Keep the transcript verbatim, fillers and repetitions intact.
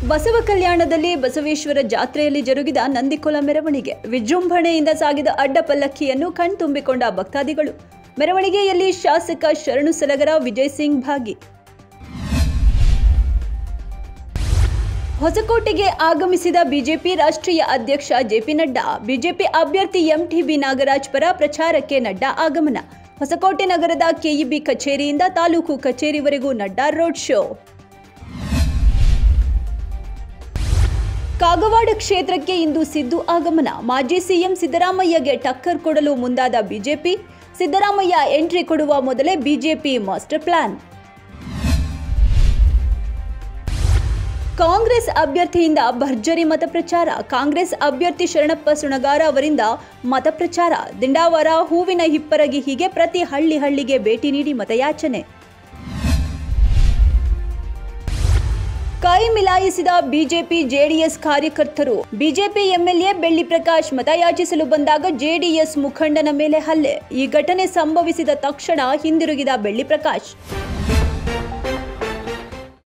ಬಸವ ಕಲ್ಯಾಣದಲ್ಲಿ ಬಸವೇಶ್ವರ ಜಾತ್ರೆಯಲ್ಲಿ ಜರುಗಿದ ನಂದಿಕೋಲ ಮೆರವಣಿಗೆ ವಿಜೃಂಭಣೆಯಿಂದ ಸಾಗಿದ ಅಡ್ಡ ಪಲ್ಲಕ್ಕಿಯನ್ನು ಕಣ್ತುಂಬಿಕೊಂಡ ಭಕ್ತಾದಿಗಳು. ಮೆರವಣಿಗೆಯಲ್ಲಿ ಶಾಸಕ ಶರಣು ಸಲಗರ, ವಿಜಯ್ ಸಿಂಗ್ ಭಾಗಿ. ಹೊಸಕೋಟೆಗೆ ಆಗಮಿಸಿದ ಬಿಜೆಪಿ ರಾಷ್ಟ್ರೀಯ ಅಧ್ಯಕ್ಷ ಜೆಪಿ ನಡ್ಡಾ. ಬಿಜೆಪಿ ಅಭ್ಯರ್ಥಿ ಎಂಟಿಬಿ ನಾಗರಾಜ್ ಪರ ಪ್ರಚಾರಕ್ಕೆ ನಡ್ಡಾ ಆಗಮನ. ಹೊಸಕೋಟೆ ನಗರದ ಕೆಇಬಿ ಕಚೇರಿಯಿಂದ ತಾಲೂಕು ಕಚೇರಿವರೆಗೂ ನಡ್ಡಾ ರೋಡ್ ಶೋ. ಕಾಗವಾಡ ಕ್ಷೇತ್ರಕ್ಕೆ ಇಂದು ಸಿದ್ದು ಆಗಮನ. ಮಾಜಿ ಸಿಎಂ ಸಿದ್ದರಾಮಯ್ಯಗೆ ಟಕ್ಕರ್ ಕೊಡಲು ಮುಂದಾದ ಬಿಜೆಪಿ. ಸಿದ್ದರಾಮಯ್ಯ ಎಂಟ್ರಿ ಕೊಡುವ ಮೊದಲೇ ಬಿಜೆಪಿ ಮಾಸ್ಟರ್ ಪ್ಲಾನ್. ಕಾಂಗ್ರೆಸ್ ಅಭ್ಯರ್ಥಿಯಿಂದ ಭರ್ಜರಿ ಮತ ಪ್ರಚಾರ. ಕಾಂಗ್ರೆಸ್ ಅಭ್ಯರ್ಥಿ ಶರಣಪ್ಪ ಸುಣಗಾರ ಅವರಿಂದ ಮತ ಪ್ರಚಾರ. ದಿಂಡಾವರ, ಹೂವಿನ ಹಿಪ್ಪರಗಿ ಹೀಗೆ ಪ್ರತಿ ಹಳ್ಳಿ ಹಳ್ಳಿಗೆ ಭೇಟಿ ನೀಡಿ ಮತಯಾಚನೆ. ಕೈ ಮಿಲಾಯಿಸಿದ ಬಿಜೆಪಿ ಜೆಡಿಎಸ್ ಕಾರ್ಯಕರ್ತರು. ಬಿಜೆಪಿ ಎಂಎಲ್ಎ ಬೆಳ್ಳಿ ಪ್ರಕಾಶ್ ಮತಯಾಚಿಸಲು ಬಂದಾಗ ಜೆಡಿಎಸ್ ಮುಖಂಡನ ಮೇಲೆ ಹಲ್ಲೆ. ಈ ಘಟನೆ ಸಂಭವಿಸಿದ ತಕ್ಷಣ ಹಿಂದಿರುಗಿದ ಬೆಳ್ಳಿ ಪ್ರಕಾಶ್.